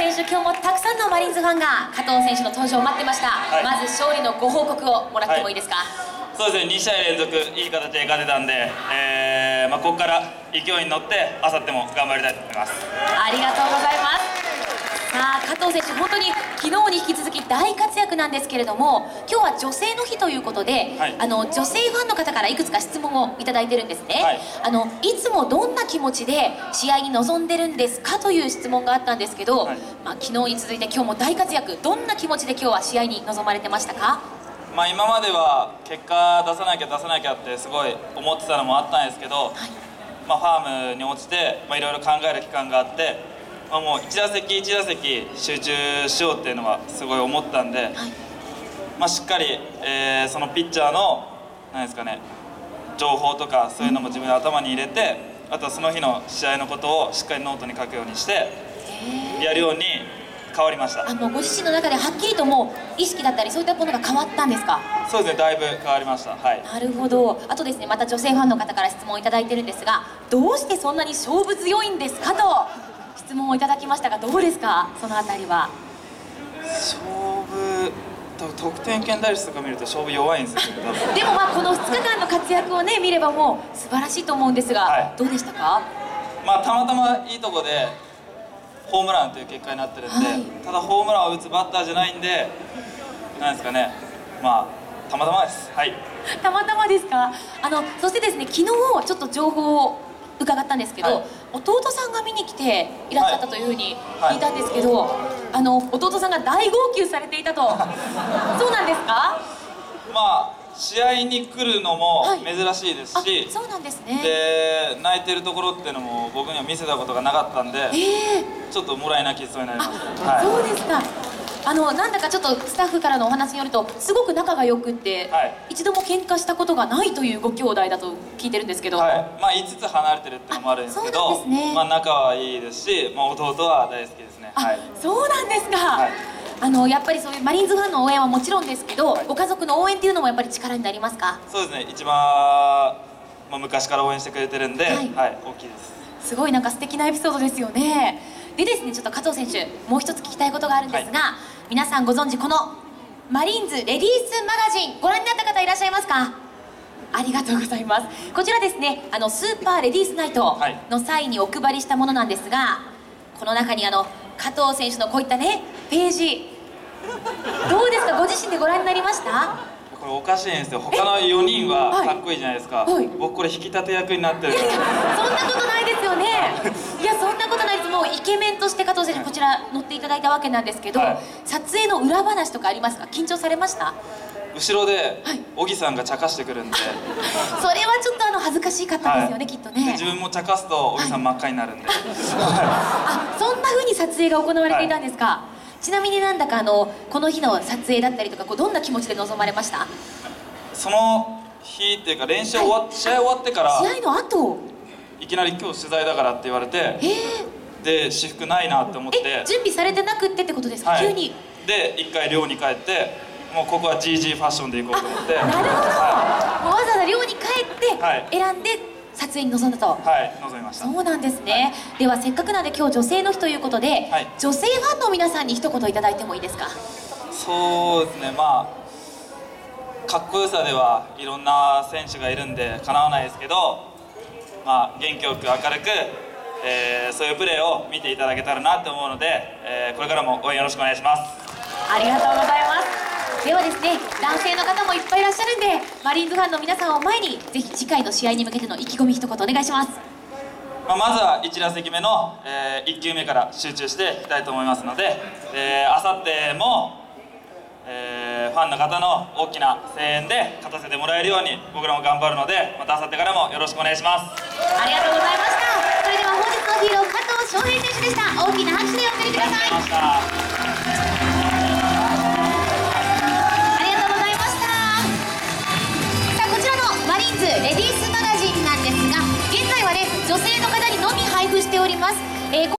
選手、今日もたくさんのマリーンズファンが加藤選手の登場を待ってました。まず勝利のご報告をもらってもいいですか？ そうですね、2試合連続いい形で勝てたんで、ここから勢いに乗ってあさっても頑張りたいと思います。 ありがとうございます。さあ加藤選手、本当に昨日に引き続き大活躍なんですけれども、今日は女性の日ということで、女性ファンの方からいくつか質問をいただいてるんですね。いつもどんな気持ちで試合に臨んでるんですかという質問があったんですけど、昨日に続いて今日も大活躍、どんな気持ちで今日は試合に臨まれてましたか？ 今までは結果出さなきゃってすごい思ってたのもあったんですけど、ファームに落ちて、いろいろ考える期間があって、もう一打席一打席集中しようっていうのはすごい思ったんで、しっかり、そのピッチャーの何ですかね、情報とかそういうのも自分の頭に入れて、あとはその日の試合のことをしっかりノートに書くようにしてやるように変わりました。 もうご自身の中ではっきりともう意識だったりそういったものが変わったんですか？ そうですね、だいぶ変わりました。 なるほど。あとですね、また女性ファンの方から質問をいただいてるんですが、どうしてそんなに勝負強いんですかと質問をいただきましたが、どうですか、そのあたりは？ 勝負、得点圏打率とか見ると勝負弱いんですよ。 でもこの2日間の活躍をね見ればもう素晴らしいと思うんですが、どうでしたか？たまたまいいとこでホームランという結果になってるんで、ただホームランを打つバッターじゃないんで、なんですかね、たまたまです。 たまたまですか？そしてですね、昨日ちょっと情報を伺ったんですけど、弟さんが見に来ていらっしゃったというふうに聞いたんですけど、弟さんが大号泣されていたとそうなんですか？ 試合に来るのも珍しいですし、 そうなんですね。 で泣いてるところっていうのも僕には見せたことがなかったんで、ちょっともらい泣きしそうになりました。 そうですか。なんだかちょっとスタッフからのお話によるとすごく仲が良くって、一度も喧嘩したことがないというご兄弟だと聞いてるんですけど、 5つ離れてるっていうのもあるんですけど、仲はいいですし、弟は大好きですね。 そうなんですか。やっぱりそういうマリーンズファンの応援はもちろんですけど、ご家族の応援っていうのもやっぱり力になりますか？ そうですね、一番、昔から応援してくれてるんで、大きいです。 すごいなんか素敵なエピソードですよね。でですね、ちょっと加藤選手、もう一つ聞きたいことがあるんですが、皆さんご存知このマリーンズレディースマガジンご覧になった方いらっしゃいますか？ありがとうございます。こちらですね、スーパーレディースナイトの際にお配りしたものなんですが、この中に加藤選手のこういったねページ、どうですか、ご自身でご覧になりました？ これおかしいんですよ。他の4人はかっこいいじゃないですか。僕これ引き立て役になってる。 そんなことないですよね。いや、そんなことないです。もうイケメンとして加藤選手こちら乗っていただいたわけなんですけど、撮影の裏話とかありますか？緊張されました？ 後ろで小木さんが茶化してくるんで、 それはちょっと恥ずかしかったですよね、きっとね。 自分も茶化すと小木さん真っ赤になるんで。 そんな風に撮影が行われていたんですか？ちなみになんだかこの日の撮影だったりとか、どんな気持ちで臨まれました？ その日っていうか試合終わってから、 試合の後いきなり今日取材だからって言われて、で私服ないなって思って、 準備されてなくってってことですか？急にで一回寮に帰って、もうここは GG ファッションで行こうと思って、 なるほど、もうわざわざ寮に帰って選んで撮影に臨んだと。 臨みました。 そうなんですね。ではせっかくなんで今日女性の日ということで、女性ファンの皆さんに一言いただいてもいいですか？ そうですね、かっこよさではいろんな選手がいるんでかなわないですけど、元気よく明るく、そういうプレーを見ていただけたらなと思うので、これからも応援よろしくお願いします。 ありがとうございます。ではですね、男性の方もいっぱいいらっしゃるんで、マリーンズファンの皆さんを前にぜひ次回の試合に向けての意気込み一言お願いします。 まずは1打席目の、1球目から集中していきたいと思いますので、あさっても、ファンの方の大きな声援で勝たせてもらえるように僕らも頑張るので、またあさってからもよろしくお願いします。 ありがとうございました。それでは本日のヒーロー加藤翔平選手でした。大きな拍手でお送りください。ありがとうございました。さあ、こちらのマリーンズレディースマガジンなんですが、現在はね、女性の方にのみ配布しております。